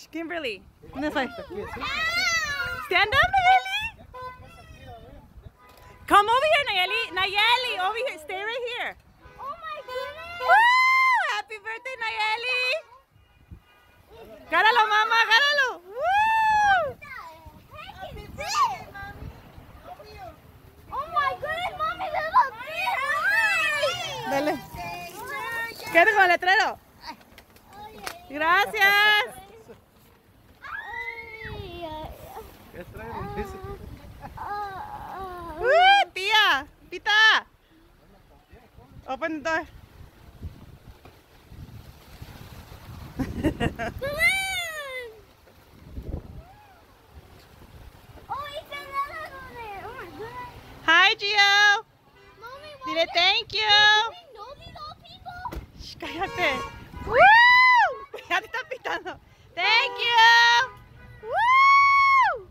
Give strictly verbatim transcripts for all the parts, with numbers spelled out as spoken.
Kimberly. This way. Stand up, Nayeli. Come over here, Nayeli. Nayeli, over here. Stay right here. Oh my goodness. Woo! Happy birthday, Nayeli. Gáralo, mamá, gáralo. Woo! Oh my goodness, mommy, there's a beer. Dale. Quédate con el letrero. Gracias. Uh, tía, Pita. Open the door. Hi, Gio. Dile thank you. Shh, cállate. Woo! Ya te está pitando. Thank you. Woo!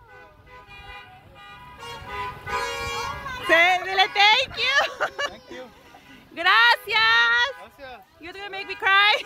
Say, dile thank you. Thank you. Gracias. Gracias. You're gonna make me cry.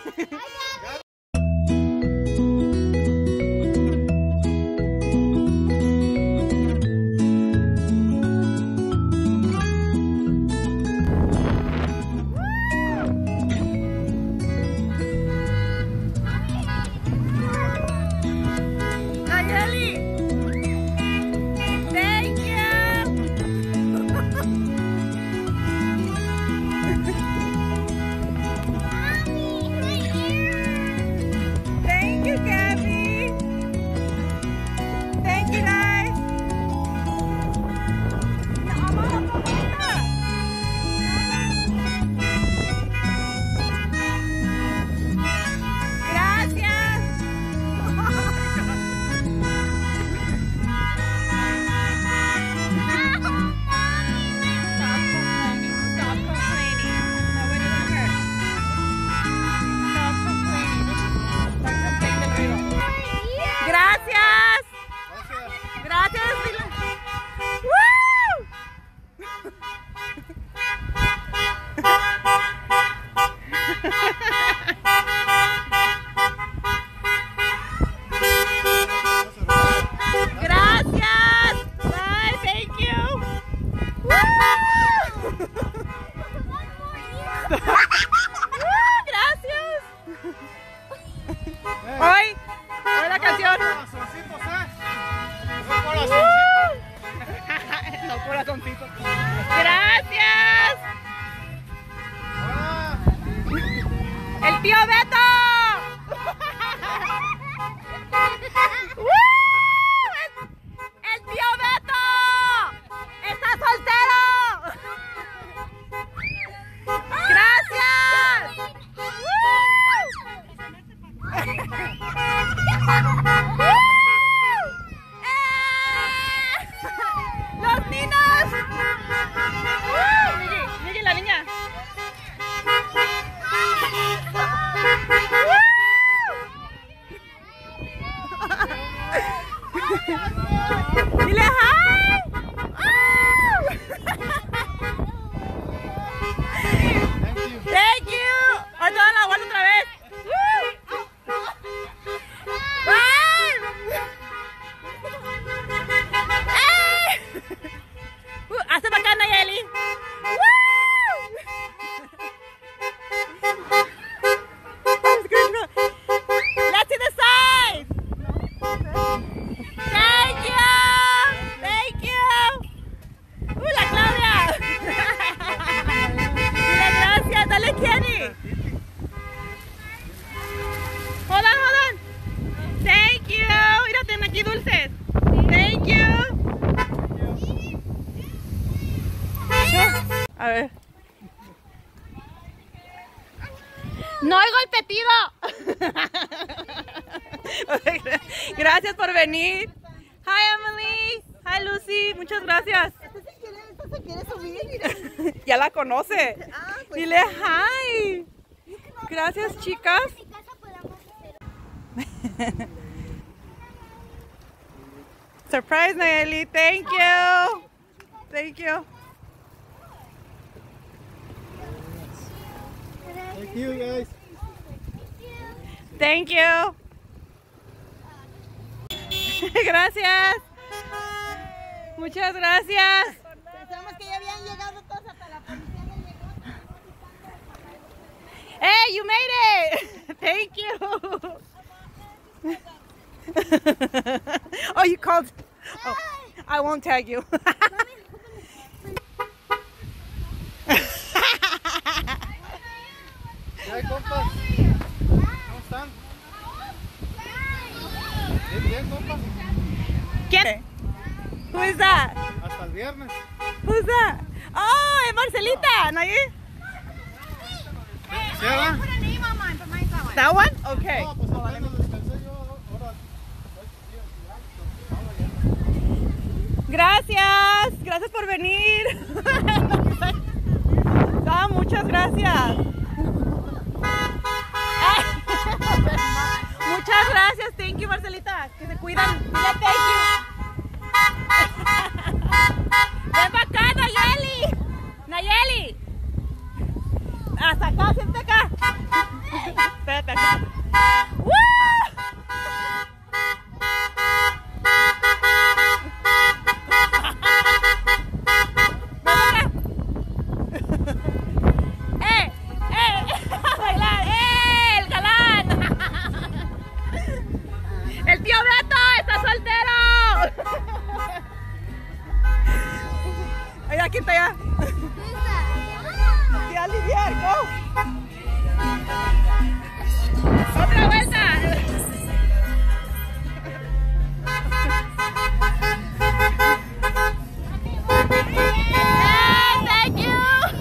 Hoy, hoy la canción. Corazoncitos, ¿eh? Esos corazoncitos. No, corazoncitos. Gracias. Ah. El tío Beto. ¡Woo! El tío Beto está soltero. Gracias. ¡Los niños! Miguel, Miguel, la niña. Dile hi. Thank you. Ahorita dan la vuelta otra vez. Hace para acá, Nayeli. Let's see the size. Thank you. Thank you. Uh, la Claudia. Dile gracias. Dale, Kenny. Hold on, hold on. Thank you. Mira, ten aquí dulces. Thank you. A ver. No oigo el petido. Gracias por venir. Hi, Emily. Hi, Lucy. Muchas gracias. Esta se quiere subir, mira. Ya la conoce. Ah, pues Dile hi. Gracias, chicas. Surprise, Nayeli. Thank you. Thank you. Thank you, guys. Thank you. Gracias. Muchas gracias. Pensamos que ya habían llegado todos hasta la policía no llegó. Hey, you made it. Thank you. Oh, you called. Oh, I won't tag you. ¿Qué hay, compas? ¿Cómo están? Bien, bien, compas. ¿Quién? Who is that? Hasta el viernes. Who's that? Oh, es Marcelita. ¿No? ¿Sí, verdad? That one? Okay. No, pues apenas descansé yo. Ahora. Gracias. Gracias por venir. Ah, muchas gracias. Muchas gracias. Thank you, Marcelita. Que se cuidan. Dile thank you. Ven para acá, Nayeli. Nayeli. Hasta acá, siente acá. Espérate acá. ¡Woo! ¡Eh! ¡Eh! ¡A bailar! ¡Eh! ¡El galán! ¡El tío Beto está soltero! Allá, ¿quién está allá? ¡Tía Lidier, go! ¡Otra vuelta! ¡Eh! ¡Thank you!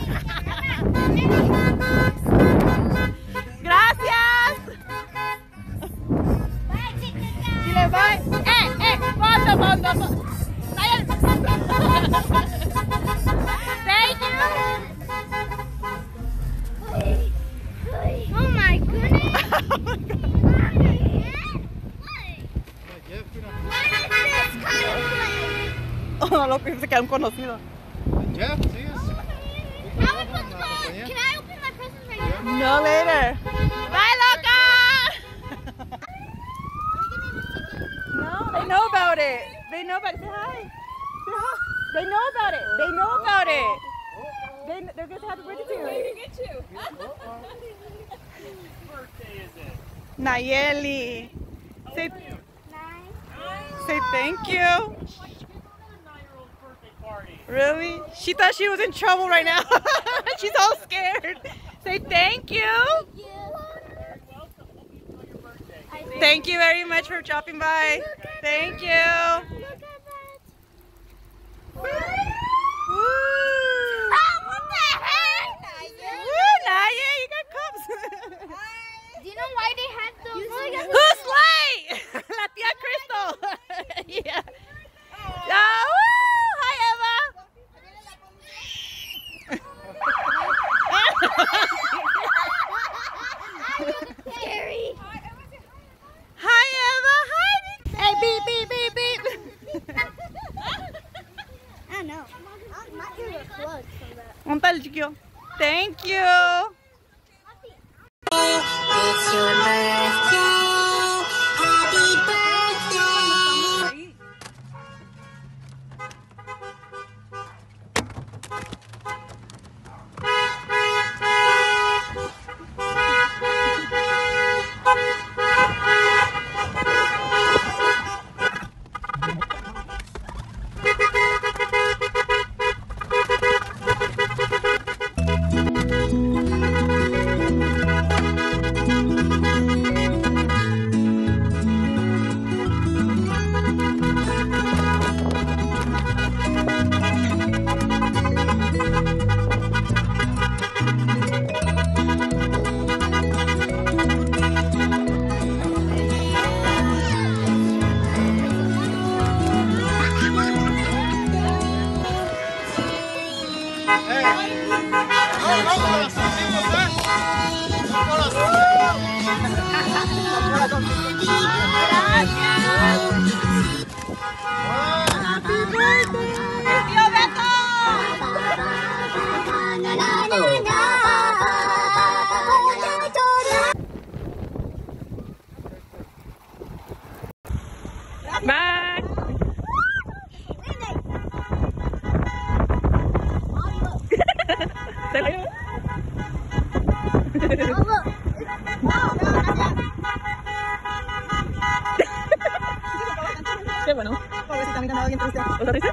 ¡Gracias! Dile bye. ¡Eh! ¡Eh! ¡Fondo, fondo, fondo! Thank you! Oh my goodness! Jeff, mira. What is this kind of place? Oh, no, que se queda un conocido. Jeff, sí es. I would put the, can I open my presents right now? No later. Bye, loca! No, they know about it. They know about it. Say hi. Say hi. They know about it. They know about it. They, they're going to have to birthday to you. Nayeli. Say, say thank you. Really? She thought she was in trouble right now. She's all scared. Say thank you. Thank you very much for dropping by. Thank you. Look at that. Woo! Oh, what the heck? Woo, Naya, you got cups. Do you know why they had those? Who's late? La tía Crystal. Yeah. Oh, woo! Hi, Eva. Scary. Hi, Eva. Hi. Hey, beep, beep, beep, beep. I know. I'm not going to plug from that. ¿Dónde está el chiquillo? Thank you. It's your birthday. Happy birthday. Bye. Pobrecita, mira, nada bien triste. ¿Está triste?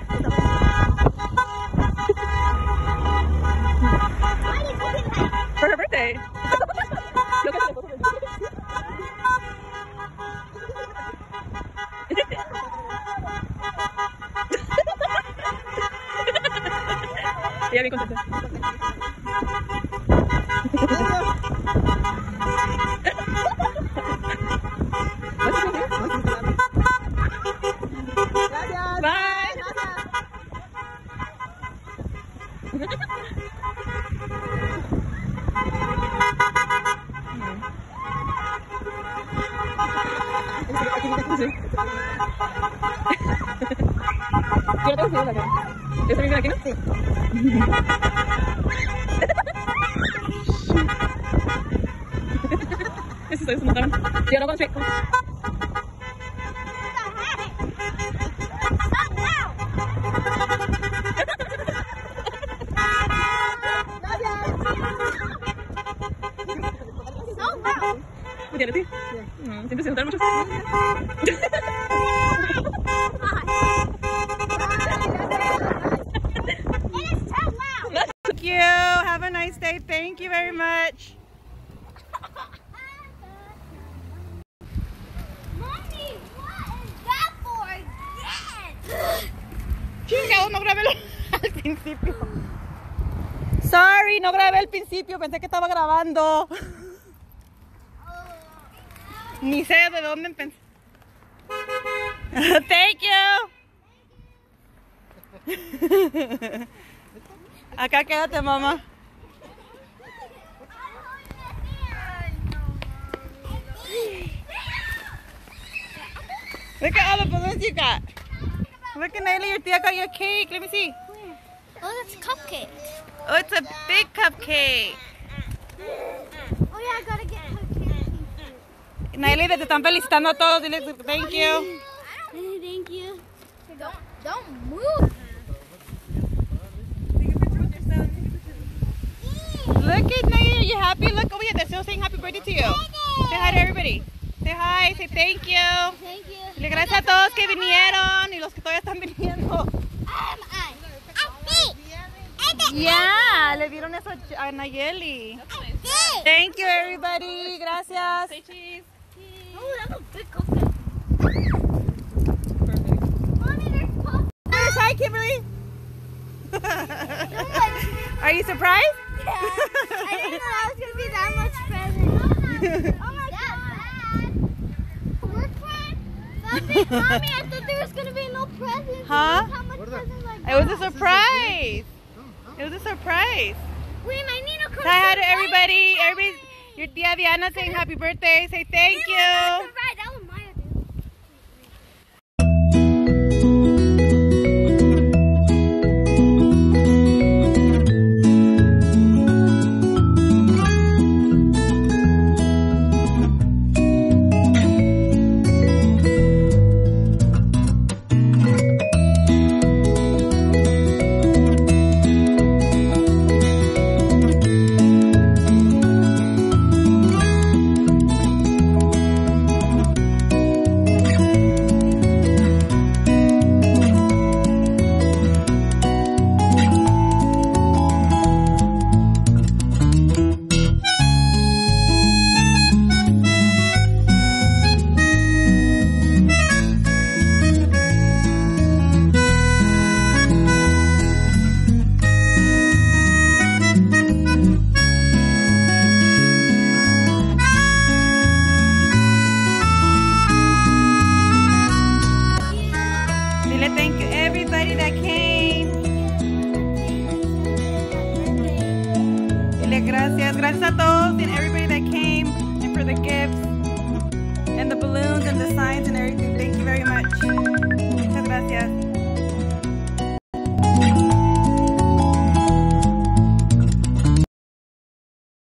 For her birthday. Look at the Ella bien contenta. Gracias. Bye. ¿Quieres decir la cara? ¿Yo también aquí, no? Sí. Eso es, montaron. Y ahora con su... ¿Quieres decir? Mm, siempre se notaron mucho. Thank you. Have a nice day. Thank you very much. Mommy, what is that for again? Chingado, no grabé al principio. Sorry, no grabé al principio. Pensé que estaba grabando. Ni sé de dónde empecé. Thank you. Acá quédate, mamá. Look at all the balloons you got. Look at Nayla, your tia got your cake. Let me see. Oh, that's a cupcake. Oh, it's a big cupcake. Oh yeah, I gotta get cupcake. Nayla, te están felicitando a todos. Dile thank you. Thank you. Don't, don't move. Look at Nayla, are you happy? Look over here, they're still saying happy birthday to you. Say hi to everybody. Say hi, say thank you. Thank you. Dile gracias a todos que vinieron y los que todavía están viniendo. Um, I, I, Ya, le dieron eso a Nayeli. I, Thank you, everybody. Gracias. Say cheese. Oh, that's a big cupcake. Mommy, there's puff. Hi, Kimberly. Are you surprised? Yeah. I didn't know that was gonna be that much present. Oh my god. We're friends. Mommy, I thought there was gonna be no presents. Huh? Look how much presents I got. It was a surprise. It was a surprise. Wait, I need a Say hi to everybody. Everybody, your tia Diana saying happy birthday. Say thank you. That was my idea. Thank you everybody that came. Dile gracias, gracias a todos and everybody that came and for the gifts and the balloons and the signs and everything. Thank you very much. Muchas gracias.